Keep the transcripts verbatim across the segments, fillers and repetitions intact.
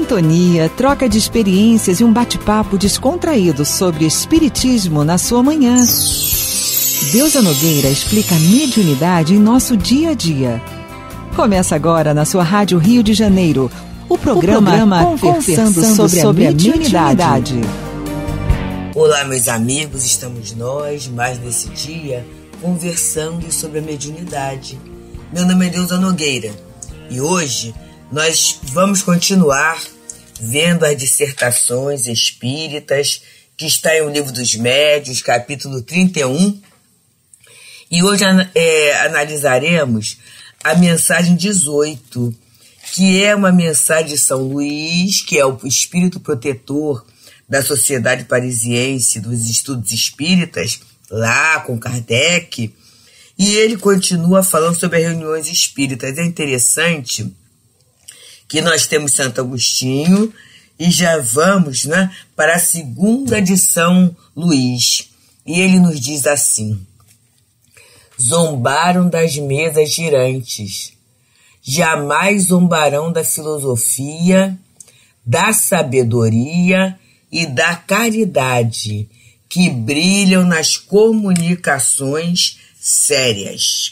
sintonia, troca de experiências e um bate-papo descontraído sobre espiritismo na sua manhã. Deusa Nogueira explica a mediunidade em nosso dia a dia. Começa agora na sua Rádio Rio de Janeiro, o programa, o programa Conversando sobre, sobre a Mediunidade. Olá, meus amigos, estamos nós, mais nesse dia, conversando sobre a mediunidade. Meu nome é Deusa Nogueira e hoje nós vamos continuar vendo as dissertações espíritas que está em O Livro dos Médiuns, capítulo trinta e um. E hoje é, analisaremos a mensagem dezoito, que é uma mensagem de São Luís, que é o espírito protetor da Sociedade Parisiense dos Estudos Espíritas, lá com Kardec, e ele continua falando sobre as reuniões espíritas. É interessante que nós temos Santo Agostinho e já vamos, né, para a segunda de São Luís. E ele nos diz assim: zombaram das mesas girantes, jamais zombarão da filosofia, da sabedoria e da caridade que brilham nas comunicações sérias.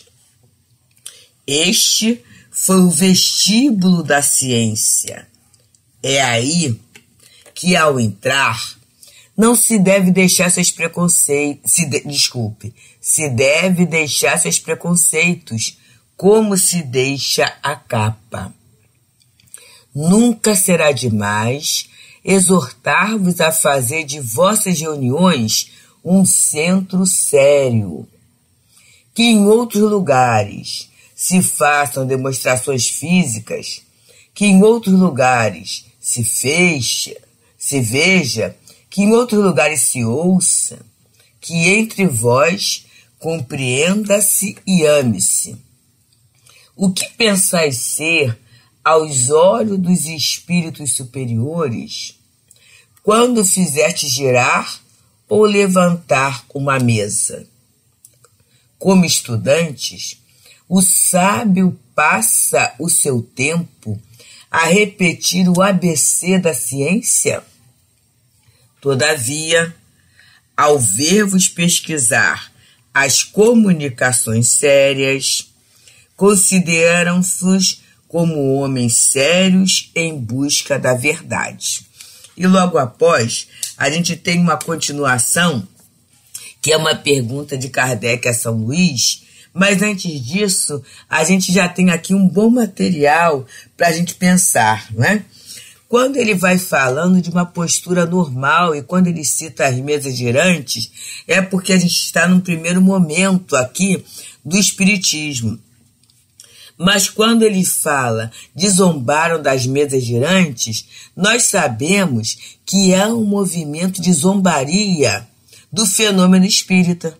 Este foi o vestíbulo da ciência. É aí que, ao entrar, não se deve deixar seus preconceitos, se de, desculpe, se deve deixar seus preconceitos, como se deixa a capa. Nunca será demais exortar-vos a fazer de vossas reuniões um centro sério. Que em outros lugares se façam demonstrações físicas, que em outros lugares se fecha, se veja, que em outros lugares se ouça, que entre vós compreenda-se e ame-se. O que pensais ser aos olhos dos espíritos superiores, quando fizeste girar ou levantar uma mesa? Como estudantes, o sábio passa o seu tempo a repetir o A B C da ciência? Todavia, ao ver-vos pesquisar as comunicações sérias, consideram-vos como homens sérios em busca da verdade. E logo após, a gente tem uma continuação, que é uma pergunta de Kardec a São Luís, mas antes disso, a gente já tem aqui um bom material para a gente pensar, né? Quando ele vai falando de uma postura normal e quando ele cita as mesas girantes, é porque a gente está num primeiro momento aqui do espiritismo. Mas quando ele fala de zombaram das mesas girantes, nós sabemos que é um movimento de zombaria do fenômeno espírita.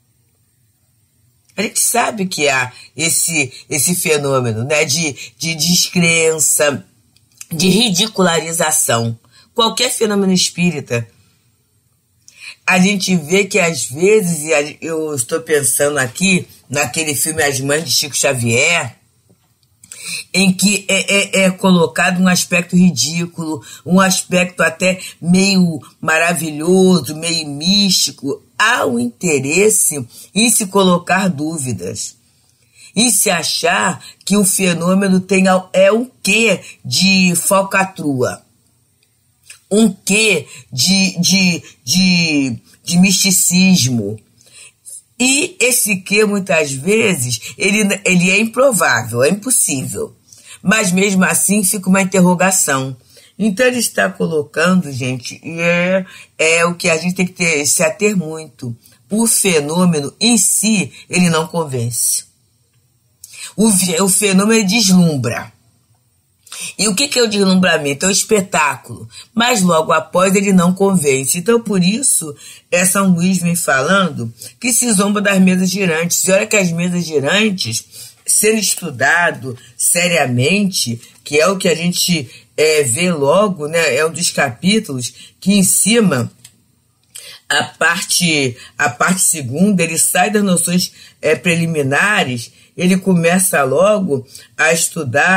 A gente sabe que há esse, esse fenômeno, né, de, de descrença, de ridicularização. Qualquer fenômeno espírita. A gente vê que às vezes, eu estou pensando aqui naquele filme As Mães de Chico Xavier, em que é, é, é colocado um aspecto ridículo, um aspecto até meio maravilhoso, meio místico. Há um interesse em se colocar dúvidas, em se achar que o fenômeno tem, é um quê de falcatrua, um quê de, de, de, de misticismo. E esse quê, muitas vezes, ele, ele é improvável, é impossível. Mas mesmo assim fica uma interrogação. Então ele está colocando, gente, e é, é o que a gente tem que ter, se ater muito. O fenômeno em si, ele não convence. O, o fenômeno deslumbra. E o que, que é o deslumbramento? É o espetáculo. Mas logo após ele não convence. Então por isso, é, São Luís vem falando que se zomba das mesas girantes. E olha que as mesas girantes, sendo estudado seriamente, que é o que a gente é, vê logo, né, é um dos capítulos que em cima, a parte, a parte segunda, ele sai das noções é, preliminares, ele começa logo a estudar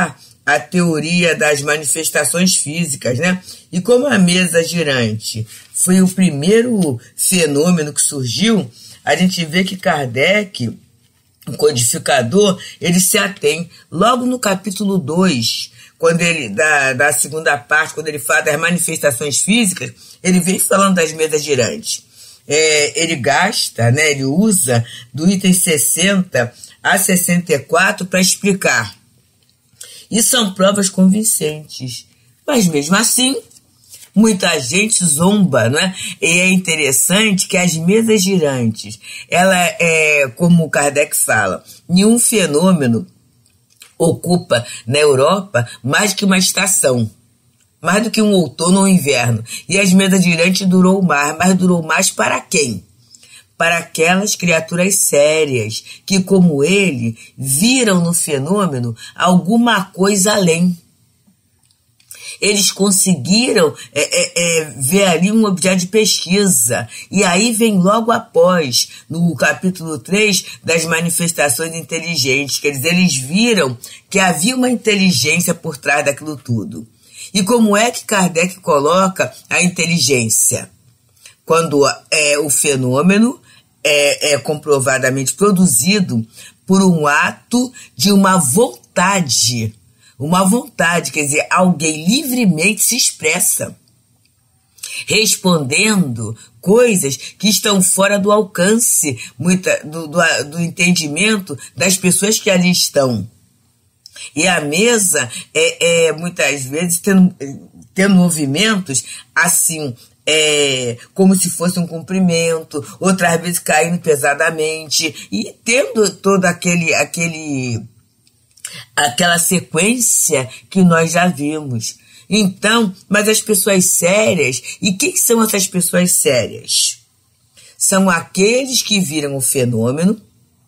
a teoria das manifestações físicas, né? E como a mesa girante foi o primeiro fenômeno que surgiu, a gente vê que Kardec, o codificador, ele se atém logo no capítulo dois, quando ele, da, da segunda parte, quando ele fala das manifestações físicas, ele vem falando das mesas girantes. É, ele gasta, né, ele usa do item sessenta a sessenta e quatro para explicar. E são provas convincentes. Mas mesmo assim, muita gente zomba, né? E é interessante que as mesas girantes, ela é, como Kardec fala, nenhum fenômeno ocupa na Europa mais que uma estação, mais do que um outono ou inverno. E as mesas girantes durou mais, mas durou mais para quem? Para aquelas criaturas sérias que, como ele, viram no fenômeno alguma coisa além. Eles conseguiram é, é, é, ver ali um objeto de pesquisa. E aí vem logo após, no capítulo três, das manifestações inteligentes, quer dizer, eles viram que havia uma inteligência por trás daquilo tudo. E como é que Kardec coloca a inteligência? Quando é o fenômeno é, é comprovadamente produzido por um ato de uma vontade. Uma vontade, quer dizer, alguém livremente se expressa, respondendo coisas que estão fora do alcance muita, do, do, do entendimento das pessoas que ali estão. E a mesa, é, é muitas vezes, tendo, tendo movimentos assim, é, como se fosse um cumprimento, outras vezes caindo pesadamente, e tendo todo aquele... aquele aquela sequência que nós já vimos. Então, mas as pessoas sérias, e quem são essas pessoas sérias? São aqueles que viram o fenômeno.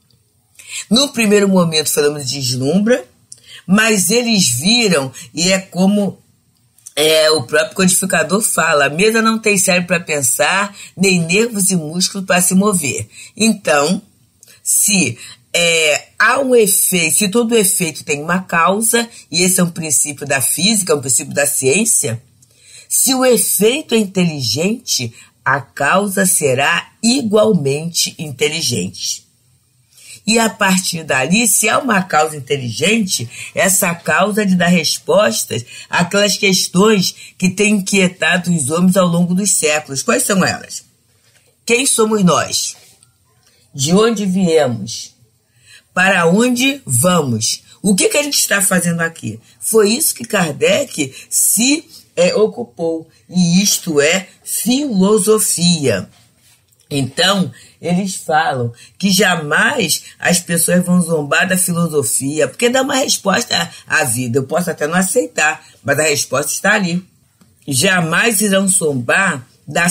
No primeiro momento o fenômeno deslumbra, mas eles viram, e é como é, o próprio codificador fala, a mesa não tem cérebro para pensar, nem nervos e músculos para se mover. Então, se É, há um efeito, se todo efeito tem uma causa, e esse é um princípio da física, é um princípio da ciência, se o efeito é inteligente, a causa será igualmente inteligente. E a partir dali, se há uma causa inteligente, essa causa é de dar respostas àquelas questões que têm inquietado os homens ao longo dos séculos. Quais são elas? Quem somos nós? De onde viemos? Para onde vamos? O que, que a gente está fazendo aqui? Foi isso que Kardec se é, ocupou, e isto é filosofia. Então, eles falam que jamais as pessoas vão zombar da filosofia, porque dá uma resposta à vida. Eu posso até não aceitar, mas a resposta está ali. Jamais irão zombar da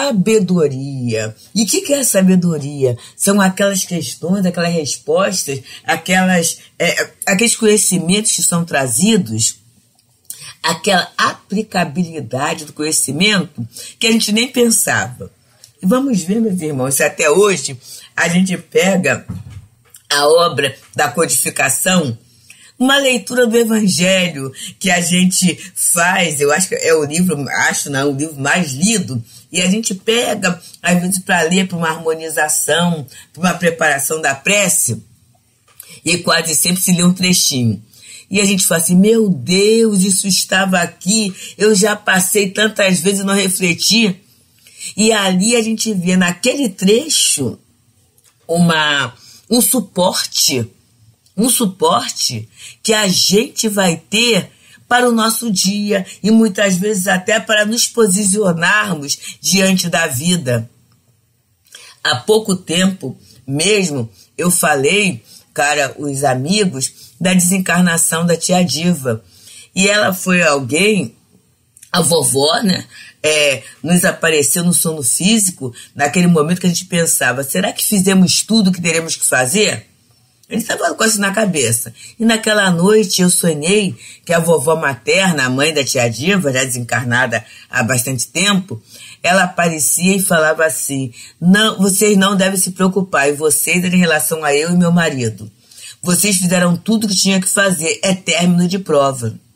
sabedoria. E o que, que é a sabedoria? São aquelas questões, aquelas respostas, aquelas, é, aqueles conhecimentos que são trazidos, aquela aplicabilidade do conhecimento que a gente nem pensava. E vamos ver, meus irmãos, se até hoje a gente pega a obra da codificação, uma leitura do Evangelho que a gente faz, eu acho que é o livro, acho não, o livro mais lido, e a gente pega, às vezes, para ler, para uma harmonização, para uma preparação da prece, e quase sempre se lê um trechinho. E a gente fala assim, meu Deus, isso estava aqui, eu já passei tantas vezes e não refleti. E ali a gente vê naquele trecho uma, um suporte, um suporte que a gente vai ter para o nosso dia e muitas vezes até para nos posicionarmos diante da vida. Há pouco tempo mesmo eu falei, cara, os amigos, da desencarnação da tia Diva. E ela foi alguém, a vovó, né? É, nos apareceu no sono físico, naquele momento que a gente pensava, será que fizemos tudo o que teremos que fazer? A gente estava com isso na cabeça. E naquela noite eu sonhei que a vovó materna, a mãe da tia Diva, já desencarnada há bastante tempo, ela aparecia e falava assim, não, vocês não devem se preocupar, e vocês em relação a eu e meu marido. Vocês fizeram tudo o que tinha que fazer, é término de prova.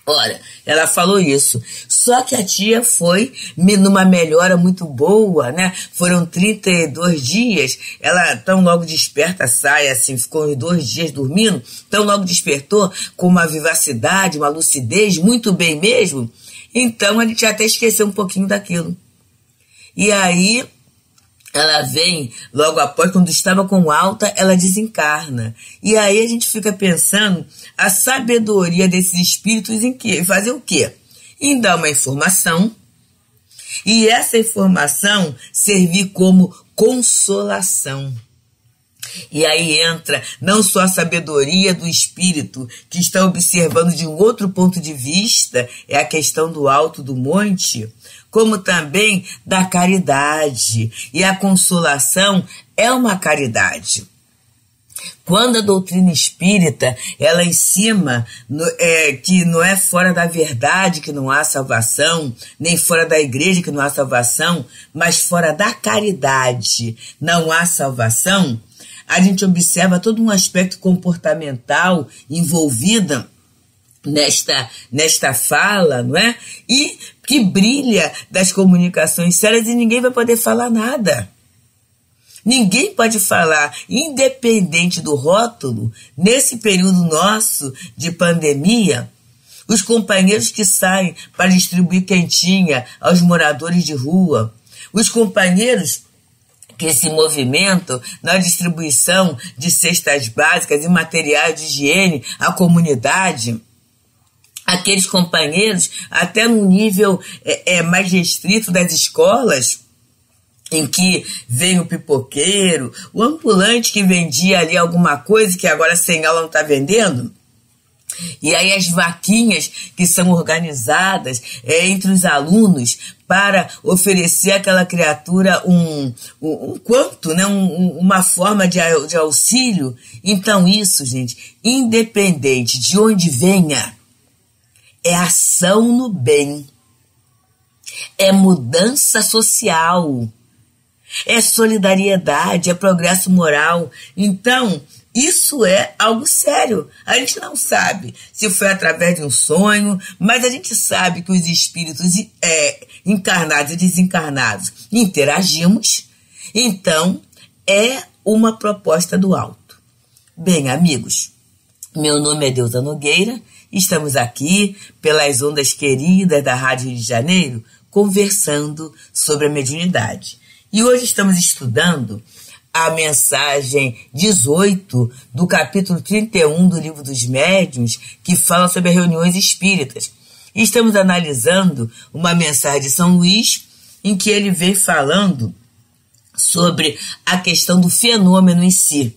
Ora, ela falou isso. Só que a tia foi numa melhora muito boa, né? Foram trinta e dois dias. Ela tão logo desperta, sai assim, ficou uns dois dias dormindo, tão logo despertou com uma vivacidade, uma lucidez, muito bem mesmo. Então a gente até esqueceu um pouquinho daquilo. E aí ela vem, logo após, quando estava com alta, ela desencarna. E aí a gente fica pensando a sabedoria desses espíritos em que fazer o quê? Em dar uma informação, e essa informação servir como consolação. E aí entra não só a sabedoria do espírito, que está observando de um outro ponto de vista, é a questão do alto do monte, como também da caridade. E a consolação é uma caridade. Quando a doutrina espírita, ela ensina no, é, que não é fora da verdade que não há salvação, nem fora da igreja que não há salvação, mas fora da caridade não há salvação, a gente observa todo um aspecto comportamental envolvido nesta, nesta fala, não é? E que brilha das comunicações sérias e ninguém vai poder falar nada. Ninguém pode falar, independente do rótulo, nesse período nosso de pandemia, os companheiros que saem para distribuir quentinha aos moradores de rua, os companheiros que se movimentam na distribuição de cestas básicas e materiais de higiene à comunidade, aqueles companheiros, até no nível é, é, mais restrito das escolas, em que vem o pipoqueiro, o ambulante que vendia ali alguma coisa que agora sem aula não está vendendo, e aí as vaquinhas que são organizadas é, entre os alunos para oferecer àquela criatura um, um, um quanto, né, um, uma forma de, de auxílio. Então isso, gente, independente de onde venha, é ação no bem, é mudança social, é solidariedade, é progresso moral. Então, isso é algo sério. A gente não sabe se foi através de um sonho, mas a gente sabe que os espíritos é, encarnados e desencarnados interagimos. Então, é uma proposta do alto. Bem, amigos, meu nome é Deusa Nogueira. Estamos aqui pelas ondas queridas da Rádio Rio de Janeiro, conversando sobre a mediunidade. E hoje estamos estudando a mensagem dezoito do capítulo trinta e um do Livro dos Médiuns, que fala sobre as reuniões espíritas. E estamos analisando uma mensagem de São Luís, em que ele vem falando sobre a questão do fenômeno em si.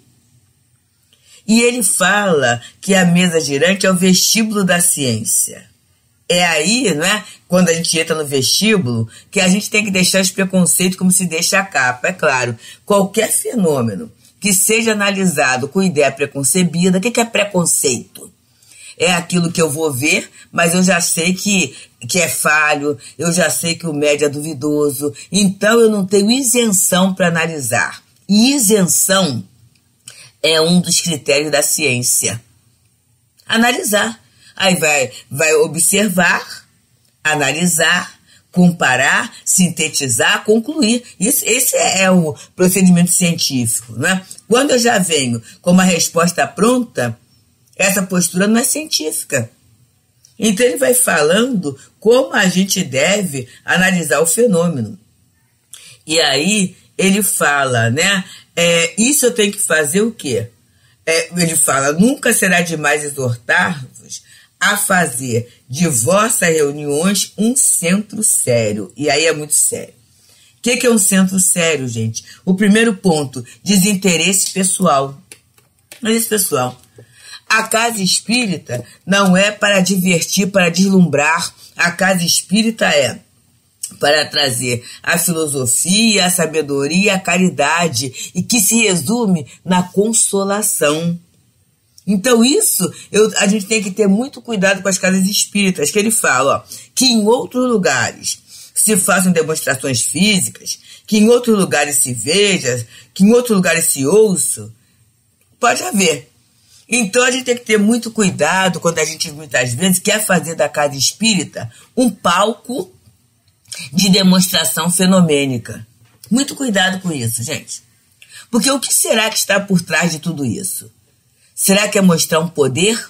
E ele fala que a mesa girante é o vestíbulo da ciência. É aí, né, quando a gente entra no vestíbulo, que a gente tem que deixar os preconceitos como se deixa a capa. É claro, qualquer fenômeno que seja analisado com ideia preconcebida, o que é preconceito? É aquilo que eu vou ver, mas eu já sei que, que é falho, eu já sei que o médio é duvidoso, então eu não tenho isenção para analisar. E isenção é um dos critérios da ciência. Analisar. Aí vai, vai observar, analisar, comparar, sintetizar, concluir. Isso, esse é o procedimento científico, né? Quando eu já venho com uma resposta pronta, essa postura não é científica. Então ele vai falando como a gente deve analisar o fenômeno. E aí ele fala, né? É, isso eu tenho que fazer o quê? É, ele fala, nunca será demais exortar-vos a fazer de vossas reuniões um centro sério. E aí é muito sério. O que, que é um centro sério, gente? O primeiro ponto, desinteresse pessoal. Desinteresse pessoal. A casa espírita não é para divertir, para deslumbrar. A casa espírita é para trazer a filosofia, a sabedoria, a caridade, e que se resume na consolação. Então isso, eu, a gente tem que ter muito cuidado com as casas espíritas, que ele fala, ó, que em outros lugares se façam demonstrações físicas, que em outros lugares se veja, que em outros lugares se ouça, pode haver. Então a gente tem que ter muito cuidado quando a gente muitas vezes quer fazer da casa espírita um palco de demonstração fenomênica. Muito cuidado com isso, gente. Porque o que será que está por trás de tudo isso? Será que é mostrar um poder?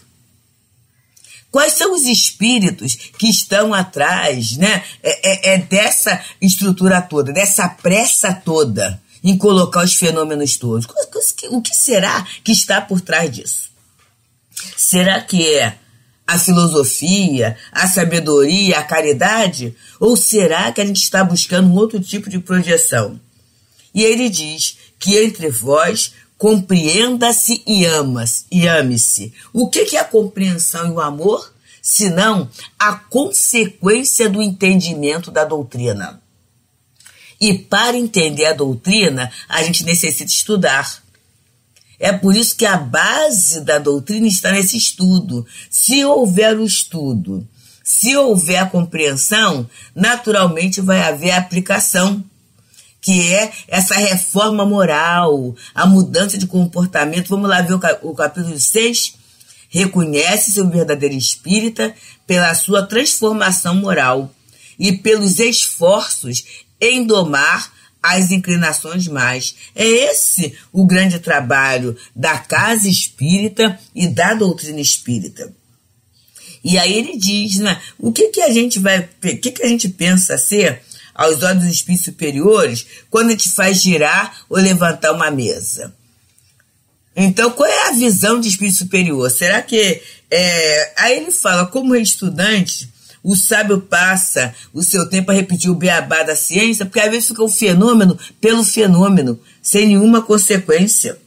Quais são os espíritos que estão atrás, né, é, é, é dessa estrutura toda, dessa pressa toda em colocar os fenômenos todos? O que será que está por trás disso? Será que é a filosofia, a sabedoria, a caridade? Ou será que a gente está buscando um outro tipo de projeção? E ele diz que entre vós compreenda-se e ama-se, e ame-se. O que é a compreensão e o amor? Senão a consequência do entendimento da doutrina. E para entender a doutrina, a gente necessita estudar. É por isso que a base da doutrina está nesse estudo. Se houver o estudo, se houver a compreensão, naturalmente vai haver a aplicação, que é essa reforma moral, a mudança de comportamento. Vamos lá ver o, cap- o capítulo seis. Reconhece-se o verdadeiro espírita pela sua transformação moral e pelos esforços em domar as inclinações mais. É esse o grande trabalho da casa espírita e da doutrina espírita. E aí ele diz, né, o que, que a gente vai, o que, que a gente pensa ser aos olhos dos espíritos superiores quando a gente faz girar ou levantar uma mesa? Então, qual é a visão de espírito superior? Será que... É... Aí ele fala, como estudante, o sábio passa o seu tempo a repetir o beabá da ciência, porque às vezes fica o fenômeno pelo fenômeno, sem nenhuma consequência.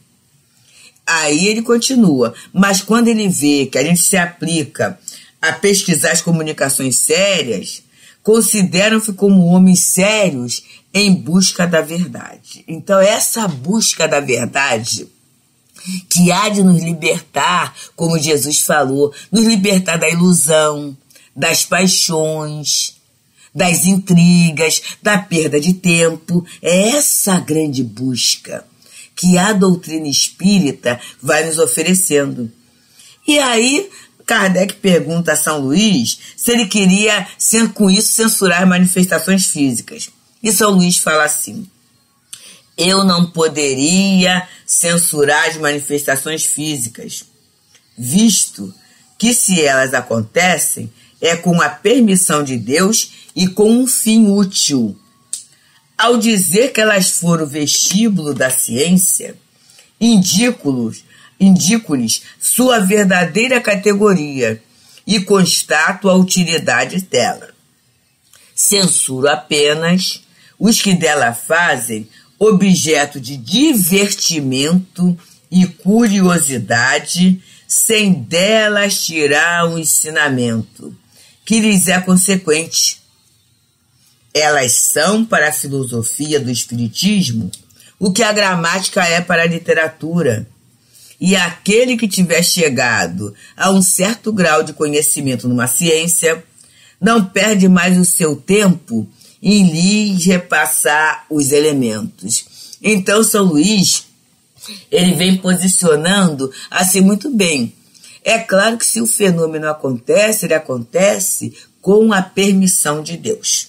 Aí ele continua, mas quando ele vê que a gente se aplica a pesquisar as comunicações sérias, consideram-se como homens sérios em busca da verdade. Então, essa busca da verdade que há de nos libertar, como Jesus falou, nos libertar da ilusão, das paixões, das intrigas, da perda de tempo. É essa grande busca que a doutrina espírita vai nos oferecendo. E aí, Kardec pergunta a São Luís se ele queria, com isso, censurar manifestações físicas. E São Luís fala assim: eu não poderia censurar as manifestações físicas, visto que, se elas acontecem, é com a permissão de Deus e com um fim útil. Ao dizer que elas foram o vestíbulo da ciência, indico-lhes indico-lhes sua verdadeira categoria e constato a utilidade dela. Censuro apenas os que dela fazem objeto de divertimento e curiosidade, sem delas tirar um ensinamento que lhes é consequente. Elas são para a filosofia do espiritismo o que a gramática é para a literatura, e aquele que tiver chegado a um certo grau de conhecimento numa ciência não perde mais o seu tempo em lhes repassar os elementos. Então, São Luís, ele vem posicionando assim muito bem. É claro que se o fenômeno acontece, ele acontece com a permissão de Deus.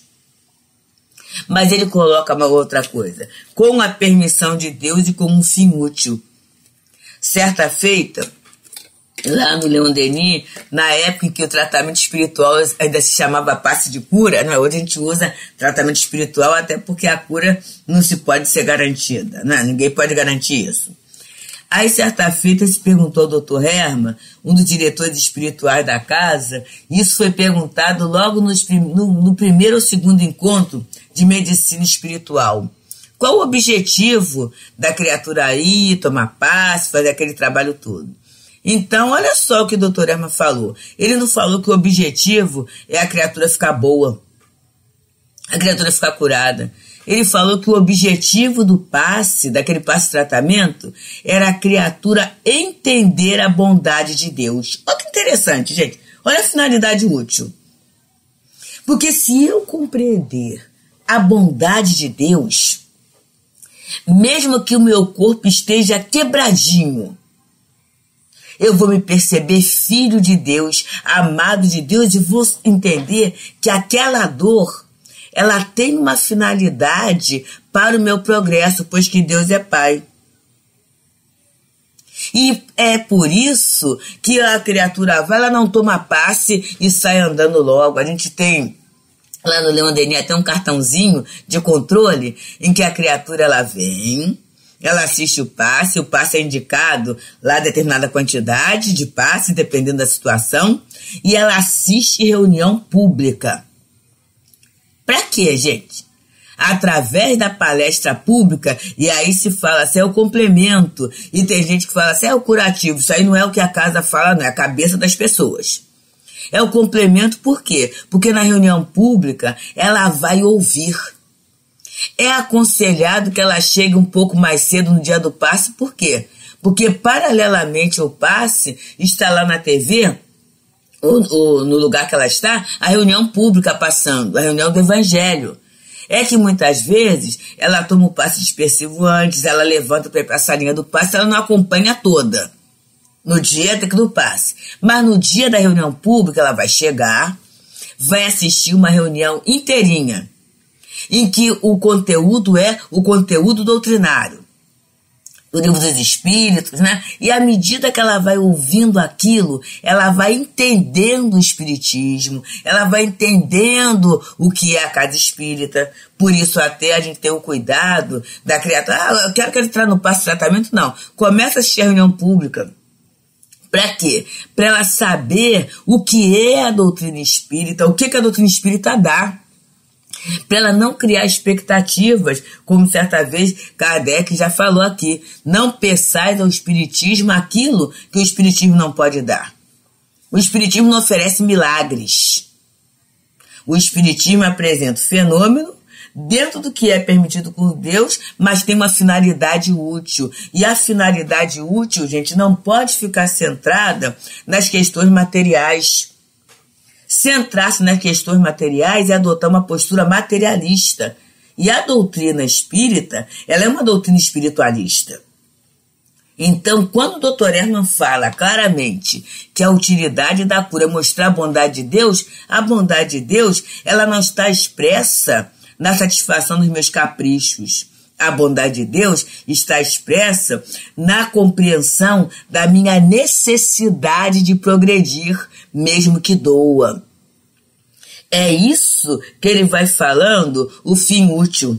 Mas ele coloca uma outra coisa, com a permissão de Deus e com um fim útil. Certa feita, lá no Leon Denis, na época em que o tratamento espiritual ainda se chamava passe de cura, né? Hoje a gente usa tratamento espiritual até porque a cura não se pode ser garantida, né? Ninguém pode garantir isso. Aí, certa feita, se perguntou ao doutor Hermann, um dos diretores espirituais da casa, e isso foi perguntado logo nos, no, no primeiro ou segundo encontro de medicina espiritual. Qual o objetivo da criatura aí, tomar passe, fazer aquele trabalho todo? Então, olha só o que o doutor Hermann falou. Ele não falou que o objetivo é a criatura ficar boa, a criatura ficar curada. Ele falou que o objetivo do passe, daquele passe tratamento, era a criatura entender a bondade de Deus. Olha que interessante, gente. Olha a finalidade útil. Porque se eu compreender a bondade de Deus, mesmo que o meu corpo esteja quebradinho, Eu vou me perceber filho de Deus, amado de Deus, e vou entender que aquela dor, ela tem uma finalidade para o meu progresso, pois que Deus é Pai. E é por isso que a criatura vai, ela não toma passe e sai andando logo. A gente tem, lá no Leon Denis, até um cartãozinho de controle em que a criatura ela vem, ela assiste o passe, o passe é indicado lá determinada quantidade de passe, dependendo da situação, e ela assiste reunião pública. Pra quê, gente? Através da palestra pública, e aí se fala assim, é o complemento, e tem gente que fala assim, é o curativo. Isso aí não é o que a casa fala, não, é a cabeça das pessoas. É o complemento por quê? Porque na reunião pública ela vai ouvir. É aconselhado que ela chegue um pouco mais cedo no dia do passe, por quê? Porque paralelamente ao passe, está lá na T V, ou, ou no lugar que ela está, a reunião pública passando, a reunião do Evangelho. É que muitas vezes ela toma o passe dispersivo antes, ela levanta para ir para a salinha do passe, ela não acompanha toda no dia do passe. Mas no dia da reunião pública ela vai chegar, vai assistir uma reunião inteirinha, em que o conteúdo é o conteúdo doutrinário, o livro dos Espíritos, né? E à medida que ela vai ouvindo aquilo, ela vai entendendo o Espiritismo, ela vai entendendo o que é a casa espírita. Por isso até a gente tem o cuidado da criatura. Ah, eu quero que ele entrar no passe de tratamento? Não. Começa a assistir a reunião pública. Para quê? Para ela saber o que é a doutrina espírita, o que, que a doutrina espírita dá. Para ela não criar expectativas, como certa vez Kardec já falou aqui, não peçais ao Espiritismo aquilo que o Espiritismo não pode dar. O Espiritismo não oferece milagres. O Espiritismo apresenta o fenômeno dentro do que é permitido por Deus, mas tem uma finalidade útil. E a finalidade útil, gente, não pode ficar centrada nas questões materiais. Centrar-se nas questões materiais é adotar uma postura materialista. E a doutrina espírita, ela é uma doutrina espiritualista. Então, quando o doutor Herman fala claramente que a utilidade da cura é mostrar a bondade de Deus, a bondade de Deus, ela não está expressa na satisfação dos meus caprichos. A bondade de Deus está expressa na compreensão da minha necessidade de progredir, mesmo que doa. É isso que ele vai falando, o fim útil.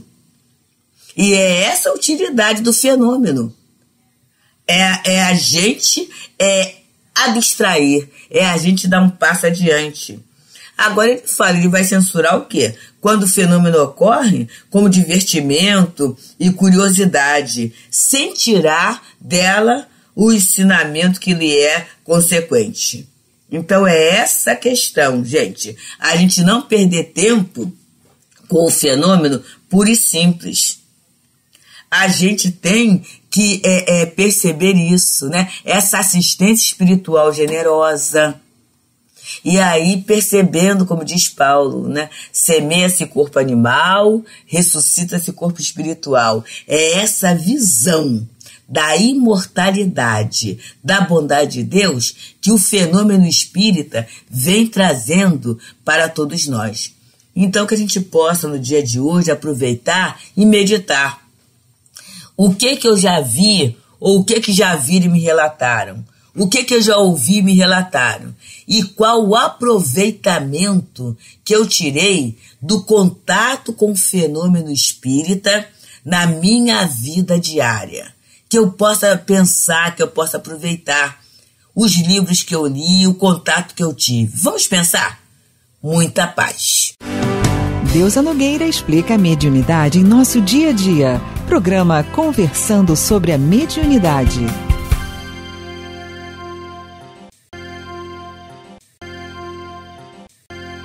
E é essa a utilidade do fenômeno. É, é a gente é, abstrair, é a gente dar um passo adiante. Agora ele fala, ele vai censurar o quê? Quando o fenômeno ocorre, como divertimento e curiosidade, sem tirar dela o ensinamento que lhe é consequente. Então é essa questão, gente. A gente não perder tempo com o fenômeno puro e simples. A gente tem que é, é, perceber isso, né? Essa assistência espiritual generosa. E aí, percebendo, como diz Paulo, né? Semeia-se corpo animal, ressuscita-se corpo espiritual. É essa visão da imortalidade, da bondade de Deus, que o fenômeno espírita vem trazendo para todos nós. Então, que a gente possa, no dia de hoje, aproveitar e meditar. O que que eu já vi, ou o que que já viram e me relataram? O que que eu já ouvi e me relataram? E qual o aproveitamento que eu tirei do contato com o fenômeno espírita na minha vida diária? Que eu possa pensar, que eu possa aproveitar os livros que eu li, o contato que eu tive. Vamos pensar? Muita paz. Deusa Nogueira explica a mediunidade em nosso dia a dia. Programa Conversando sobre a Mediunidade.